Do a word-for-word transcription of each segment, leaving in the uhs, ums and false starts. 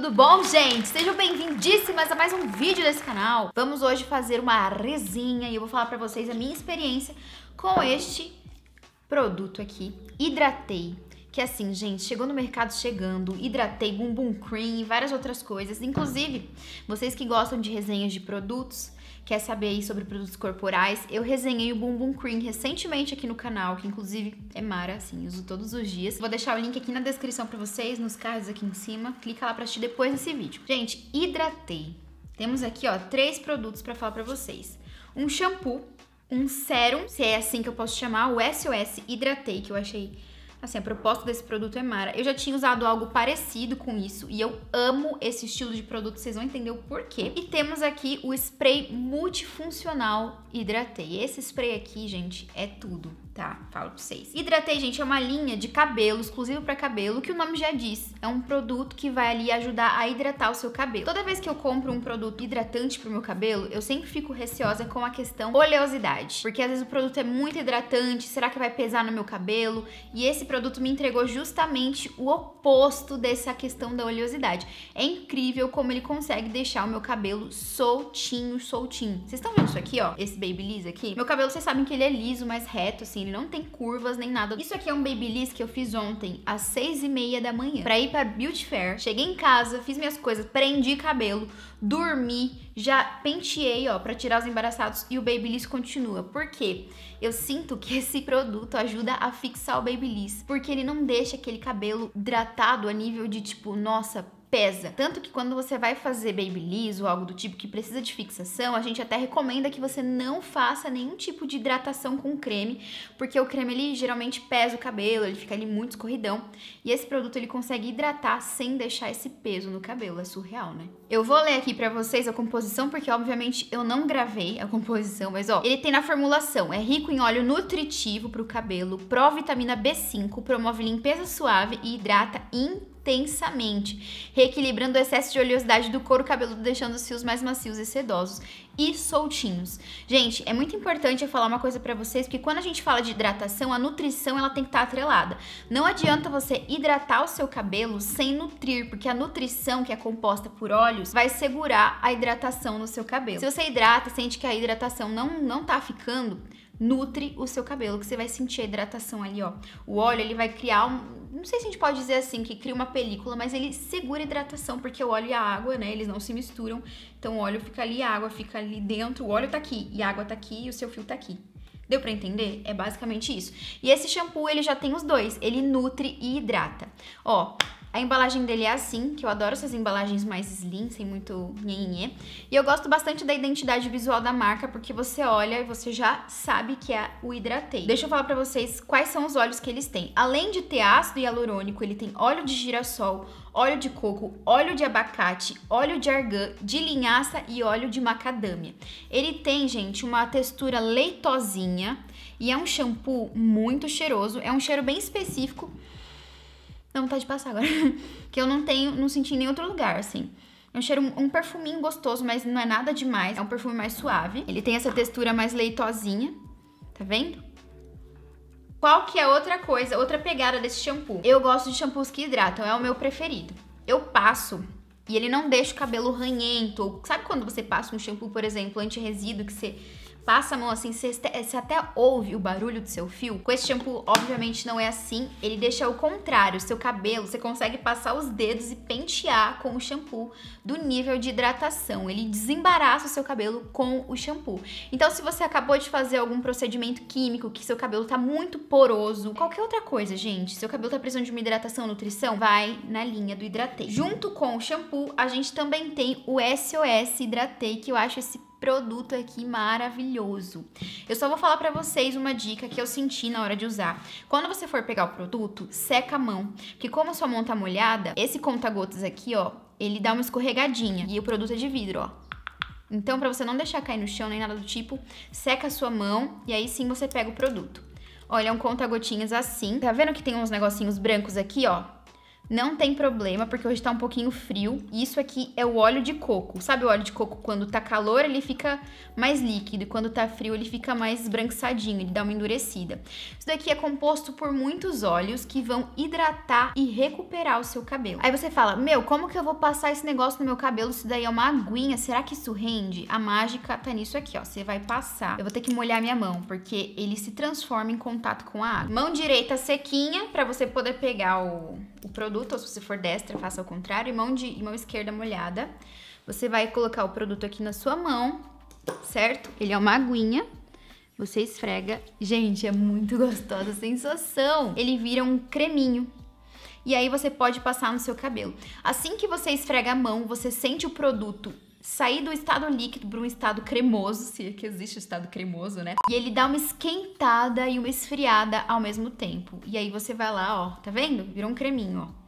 Tudo bom, gente? Sejam bem-vindíssimas a mais um vídeo desse canal. Vamos hoje fazer uma resenha e eu vou falar pra vocês a minha experiência com este produto aqui, Hidratei. Que assim, gente, chegou no mercado chegando, Hidratei, Bumbum Cream e várias outras coisas. Inclusive, vocês que gostam de resenhas de produtos, quer saber aí sobre produtos corporais, eu resenhei o Bumbum Cream recentemente aqui no canal, que inclusive é mara, assim, uso todos os dias. Vou deixar o link aqui na descrição pra vocês, nos cards aqui em cima. Clica lá pra assistir depois desse vídeo. Gente, Hidratei. Temos aqui, ó, três produtos pra falar pra vocês. Um shampoo, um sérum, se é assim que eu posso chamar, o S O S Hidratei, que eu achei... Assim, a proposta desse produto é mara. Eu já tinha usado algo parecido com isso e eu amo esse estilo de produto, vocês vão entender o porquê. E temos aqui o spray multifuncional Hidratei. Esse spray aqui, gente, é tudo, tá? Falo pra vocês. Hidratei, gente, é uma linha de cabelo, exclusivo pra cabelo, que o nome já diz. É um produto que vai ali ajudar a hidratar o seu cabelo. Toda vez que eu compro um produto hidratante pro meu cabelo, eu sempre fico receosa com a questão oleosidade. Porque às vezes o produto é muito hidratante, será que vai pesar no meu cabelo? E esse produto me entregou justamente o oposto dessa questão da oleosidade. É incrível como ele consegue deixar o meu cabelo soltinho, soltinho. Vocês estão vendo isso aqui, ó? Esse Babyliss aqui? Meu cabelo, vocês sabem que ele é liso, mais reto, assim. Ele não tem curvas nem nada. Isso aqui é um Babyliss que eu fiz ontem, às seis e meia da manhã, pra ir pra Beauty Fair. Cheguei em casa, fiz minhas coisas, prendi cabelo, dormi, já penteei, ó, pra tirar os embaraçados e o Babyliss continua. Por quê? Eu sinto que esse produto ajuda a fixar o Babyliss, porque ele não deixa aquele cabelo hidratado a nível de tipo, nossa, pesa. Tanto que quando você vai fazer Babyliss ou algo do tipo que precisa de fixação, a gente até recomenda que você não faça nenhum tipo de hidratação com creme, porque o creme ele geralmente pesa o cabelo, ele fica ali muito escorridão. E esse produto ele consegue hidratar sem deixar esse peso no cabelo, é surreal, né? Eu vou ler aqui pra vocês a composição, porque obviamente eu não gravei a composição, mas ó, ele tem na formulação, é rico em óleo nutritivo pro cabelo, pró-vitamina B cinco, promove limpeza suave e hidrata intensamente, reequilibrando o excesso de oleosidade do couro cabeludo, deixando os fios mais macios e sedosos e soltinhos. Gente, é muito importante eu falar uma coisa pra vocês, porque quando a gente fala de hidratação, a nutrição ela tem que estar atrelada. Não adianta você hidratar o seu cabelo sem nutrir, porque a nutrição, que é composta por óleos, vai segurar a hidratação no seu cabelo. Se você hidrata e sente que a hidratação não, não tá ficando, nutre o seu cabelo, que você vai sentir a hidratação ali, ó. O óleo, ele vai criar um... Não sei se a gente pode dizer assim, que cria uma película, mas ele segura a hidratação, porque o óleo e a água, né, eles não se misturam. Então o óleo fica ali, a água fica ali dentro, o óleo tá aqui, e a água tá aqui, e o seu fio tá aqui. Deu pra entender? É basicamente isso. E esse shampoo, ele já tem os dois, ele nutre e hidrata. Ó... A embalagem dele é assim, que eu adoro essas embalagens mais slim, sem muito nhenhenhê. E eu gosto bastante da identidade visual da marca, porque você olha e você já sabe que é o Hidratei. Deixa eu falar pra vocês quais são os óleos que eles têm. Além de ter ácido hialurônico, ele tem óleo de girassol, óleo de coco, óleo de abacate, óleo de argan, de linhaça e óleo de macadâmia. Ele tem, gente, uma textura leitosinha e é um shampoo muito cheiroso. É um cheiro bem específico. Dá vontade de passar agora. Que eu não tenho, não senti em nenhum outro lugar, assim. É um cheiro, um perfuminho gostoso, mas não é nada demais. É um perfume mais suave. Ele tem essa textura mais leitosinha. Tá vendo? Qual que é outra coisa, outra pegada desse shampoo? Eu gosto de shampoos que hidratam, é o meu preferido. Eu passo e ele não deixa o cabelo ranhento. Sabe quando você passa um shampoo, por exemplo, anti-resíduo, que você... passa a mão assim, você até ouve o barulho do seu fio. Com esse shampoo, obviamente, não é assim. Ele deixa o contrário, o seu cabelo, você consegue passar os dedos e pentear com o shampoo do nível de hidratação. Ele desembaraça o seu cabelo com o shampoo. Então, se você acabou de fazer algum procedimento químico, que seu cabelo tá muito poroso, qualquer outra coisa, gente, seu cabelo tá precisando de uma hidratação, nutrição, vai na linha do Hidratei. Junto com o shampoo, a gente também tem o S O S Hidratei, que eu acho esse produto aqui maravilhoso. Eu só vou falar pra vocês uma dica que eu senti na hora de usar. Quando você for pegar o produto, seca a mão, porque como a sua mão tá molhada, esse conta-gotas aqui, ó, ele dá uma escorregadinha e o produto é de vidro, ó. Então, pra você não deixar cair no chão nem nada do tipo, seca a sua mão e aí sim você pega o produto. Olha, é um conta-gotinhas assim. Tá vendo que tem uns negocinhos brancos aqui, ó? Não tem problema, porque hoje tá um pouquinho frio. Isso aqui é o óleo de coco. Sabe o óleo de coco, quando tá calor, ele fica mais líquido. E quando tá frio, ele fica mais esbranquiçadinho, ele dá uma endurecida. Isso daqui é composto por muitos óleos que vão hidratar e recuperar o seu cabelo. Aí você fala, meu, como que eu vou passar esse negócio no meu cabelo? Isso daí é uma aguinha, será que isso rende? A mágica tá nisso aqui, ó. Você vai passar. Eu vou ter que molhar minha mão, porque ele se transforma em contato com a água. Mão direita sequinha, pra você poder pegar o, o produto. Ou se você for destra, faça ao contrário. E mão, de, mão esquerda molhada. Você vai colocar o produto aqui na sua mão, certo? Ele é uma aguinha. Você esfrega. Gente, é muito gostosa a sensação. Ele vira um creminho. E aí você pode passar no seu cabelo. Assim que você esfrega a mão, você sente o produto sair do estado líquido para um estado cremoso, se é que existe o estado cremoso, né? E ele dá uma esquentada e uma esfriada ao mesmo tempo. E aí você vai lá, ó, tá vendo? Virou um creminho, ó.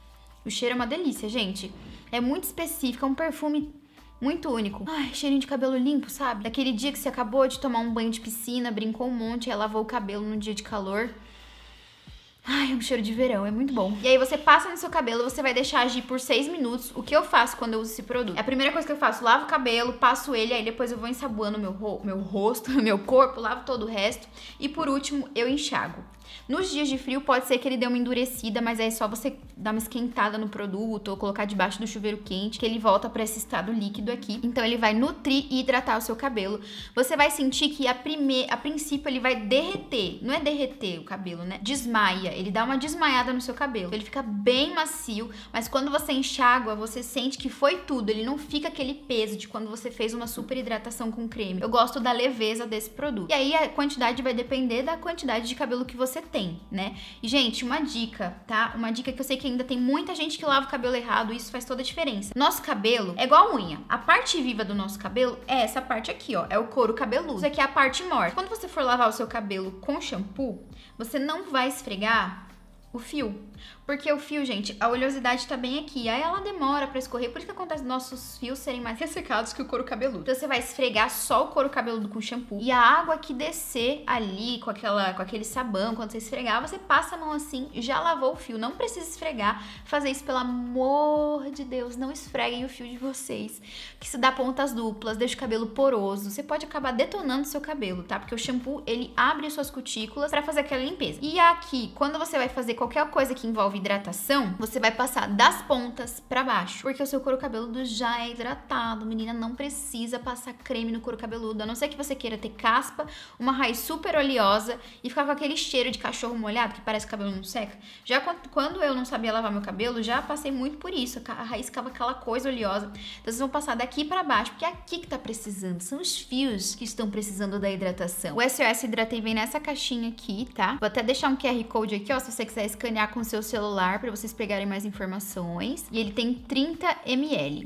O cheiro é uma delícia, gente. É muito específico, é um perfume muito único. Ai, cheirinho de cabelo limpo, sabe? Daquele dia que você acabou de tomar um banho de piscina, brincou um monte, aí lavou o cabelo num dia de calor. Ai, é um cheiro de verão, é muito bom. E aí você passa no seu cabelo, você vai deixar agir por seis minutos. O que eu faço quando eu uso esse produto? A primeira coisa que eu faço, lavo o cabelo, passo ele, aí depois eu vou ensaboando meu, ro meu rosto, meu corpo, lavo todo o resto. E por último, eu enxago. Nos dias de frio pode ser que ele dê uma endurecida, mas aí é só você dar uma esquentada no produto ou colocar debaixo do chuveiro quente, que ele volta para esse estado líquido aqui. Então ele vai nutrir e hidratar o seu cabelo. Você vai sentir que a, prime... a princípio ele vai derreter, não é derreter o cabelo, né? Desmaia, ele dá uma desmaiada no seu cabelo. Ele fica bem macio, mas quando você enxágua, você sente que foi tudo. Ele não fica aquele peso de quando você fez uma super hidratação com creme. Eu gosto da leveza desse produto. E aí a quantidade vai depender da quantidade de cabelo que você tem, né? E, gente, uma dica, tá? Uma dica que eu sei que ainda tem muita gente que lava o cabelo errado, e isso faz toda a diferença. Nosso cabelo é igual a unha. A parte viva do nosso cabelo é essa parte aqui, ó. É o couro cabeludo. Isso aqui é a parte morta. Quando você for lavar o seu cabelo com shampoo, você não vai esfregar o fio. Porque o fio, gente, a oleosidade tá bem aqui. Aí ela demora pra escorrer. Por isso que acontece nossos fios serem mais ressecados que o couro cabeludo. Então você vai esfregar só o couro cabeludo com shampoo. E a água que descer ali com, aquela, com aquele sabão, quando você esfregar, você passa a mão assim, já lavou o fio. Não precisa esfregar. Fazer isso, pelo amor de Deus. Não esfreguem o fio de vocês. Que isso dá pontas duplas, deixa o cabelo poroso. Você pode acabar detonando o seu cabelo, tá? Porque o shampoo, ele abre suas cutículas pra fazer aquela limpeza. E aqui, quando você vai fazer qualquer coisa que envolve hidratação, você vai passar das pontas pra baixo, porque o seu couro cabeludo já é hidratado. Menina, não precisa passar creme no couro cabeludo, a não ser que você queira ter caspa, uma raiz super oleosa e ficar com aquele cheiro de cachorro molhado, que parece que o cabelo não seca. Já quando eu não sabia lavar meu cabelo, já passei muito por isso, a raiz ficava aquela coisa oleosa. Então vocês vão passar daqui pra baixo, porque é aqui que tá precisando, são os fios que estão precisando da hidratação. O S O S Hidratei vem nessa caixinha aqui, tá? Vou até deixar um Q R Code aqui, ó, se você quiser escanear com o seu celular para vocês pegarem mais informações. E ele tem trinta mililitros.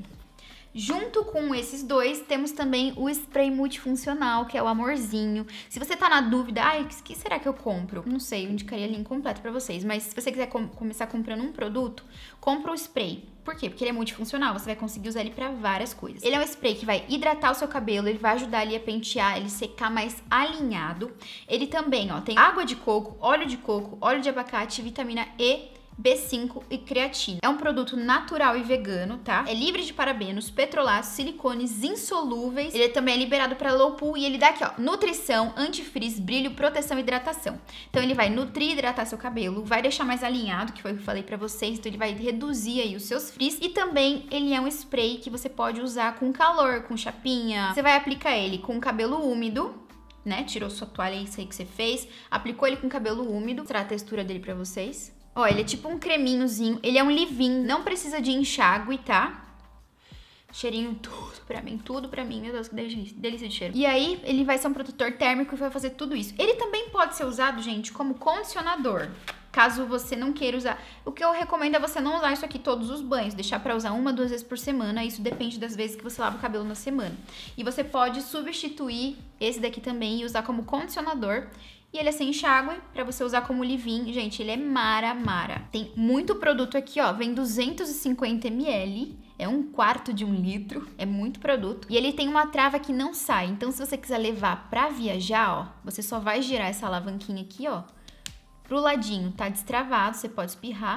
Junto com esses dois, temos também o spray multifuncional, que é o Amorzinho. Se você tá na dúvida, ai, o que será que eu compro? Não sei, eu indicaria a linha completa pra vocês. Mas se você quiser com começar comprando um produto, compra o spray. Por quê? Porque ele é multifuncional, você vai conseguir usar ele pra várias coisas. Ele é um spray que vai hidratar o seu cabelo, ele vai ajudar ali a pentear, ele secar mais alinhado. Ele também, ó, tem água de coco, óleo de coco, óleo de abacate, vitamina E, B cinco e creatina. É um produto natural e vegano, tá? É livre de parabenos, petrolatos, silicones insolúveis. Ele também é liberado para low pool e ele dá aqui, ó, nutrição, antifrizz, brilho, proteção e hidratação. Então ele vai nutrir e hidratar seu cabelo, vai deixar mais alinhado, que foi o que eu falei pra vocês, então ele vai reduzir aí os seus frizz. E também ele é um spray que você pode usar com calor, com chapinha. Você vai aplicar ele com cabelo úmido, né? Tirou sua toalha, isso aí que você fez, aplicou ele com cabelo úmido. Vou mostrar a textura dele pra vocês. Ó, ele é tipo um creminhozinho, ele é um leave-in, não precisa de enxágue, tá? Cheirinho tudo pra mim, tudo pra mim, meu Deus, que delícia de cheiro. E aí, ele vai ser um protetor térmico e vai fazer tudo isso. Ele também pode ser usado, gente, como condicionador, caso você não queira usar. O que eu recomendo é você não usar isso aqui todos os banhos, deixar pra usar uma, duas vezes por semana, isso depende das vezes que você lava o cabelo na semana. E você pode substituir esse daqui também e usar como condicionador. E ele é sem enxágue, pra você usar como leave-in. Gente, ele é mara, mara. Tem muito produto aqui, ó. Vem duzentos e cinquenta mililitros. É um quarto de um litro. É muito produto. E ele tem uma trava que não sai. Então, se você quiser levar pra viajar, ó, você só vai girar essa alavanquinha aqui, ó, pro ladinho. Tá destravado, você pode espirrar.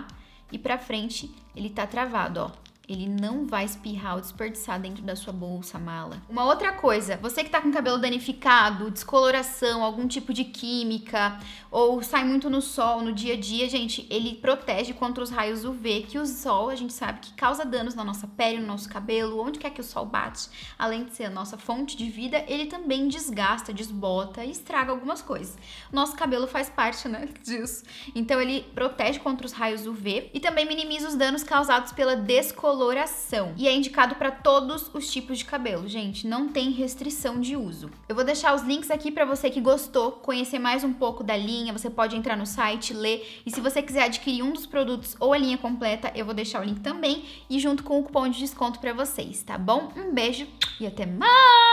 e pra frente ele tá travado, ó. Ele não vai espirrar ou desperdiçar dentro da sua bolsa, mala. Uma outra coisa, você que tá com cabelo danificado, descoloração, algum tipo de química, ou sai muito no sol, no dia a dia, gente, ele protege contra os raios U V, que o sol, a gente sabe que causa danos na nossa pele, no nosso cabelo, onde quer que o sol bate. Além de ser a nossa fonte de vida, ele também desgasta, desbota e estraga algumas coisas. Nosso cabelo faz parte, né, disso. Então ele protege contra os raios U V e também minimiza os danos causados pela descoloração. Coloração. E é indicado para todos os tipos de cabelo, gente, não tem restrição de uso. Eu vou deixar os links aqui para você que gostou, conhecer mais um pouco da linha, você pode entrar no site, ler, e se você quiser adquirir um dos produtos ou a linha completa, eu vou deixar o link também, e junto com o cupom de desconto para vocês, tá bom? Um beijo e até mais!